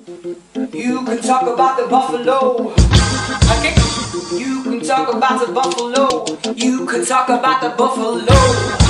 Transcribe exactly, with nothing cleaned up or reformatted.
You can talk about the buffalo. Okay. You can talk about the buffalo. You can talk about the buffalo.